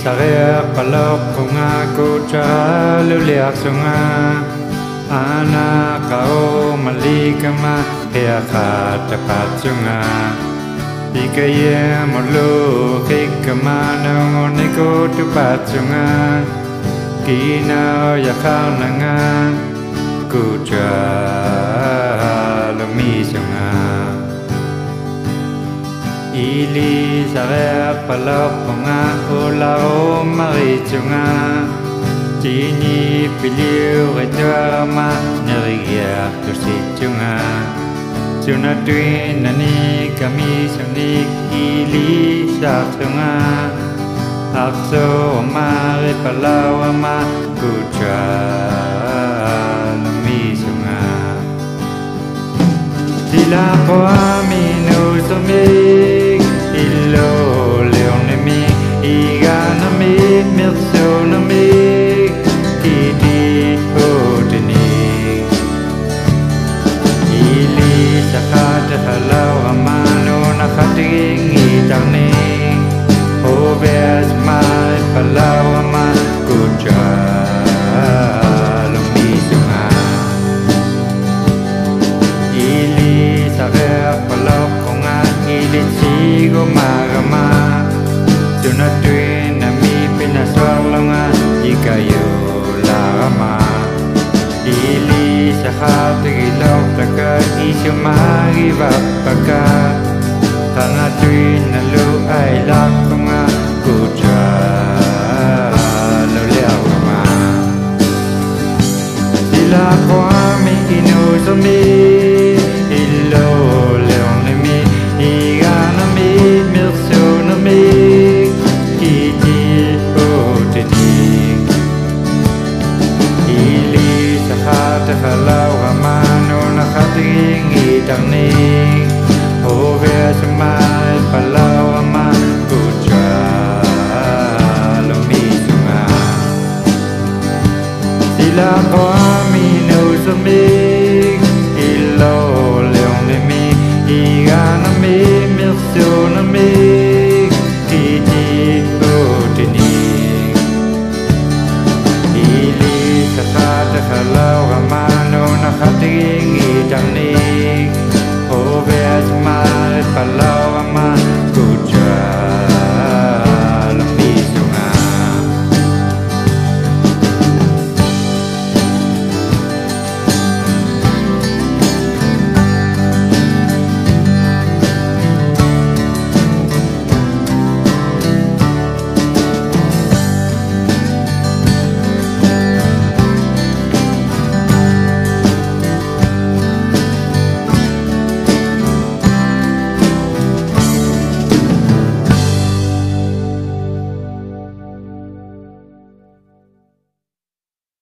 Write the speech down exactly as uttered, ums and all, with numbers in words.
sareak palopunga Kujjuaraaluk sunga anak kau malikama heakat tepat sunga ikaya mulu hikama nongoniko tepat sunga kinau yakal nanga Kujjuaraaluk sunga ili sareak palopunga ulao maritunga Tini piliu retama nerigia tersitunga Suna tuin nani kami sunik ili satunga Akso mare palawa ma Kujjuaraaluk sunga Sila ko aminu sumik ilo leon nemi iga nami mirso nami halau amano nakatingi tani Obes mai palau ama Kujjuaraaluk sunga ili sareak palopunga ili sigo magama Sunatuin nami pinaswalonga ikayo lama ili sahati gilok taka isumagi vapaka Tanatuin nalu ay lakunga Kujjuaraaluk ma Sila ko ami inusumi ilo leong nemi iga nami mirso nami kiti utinik ili sahati halau amano nakatingi tangning Obes mai palau ama Kujjuaraaluk sunga Sila ko aminu sumik ilo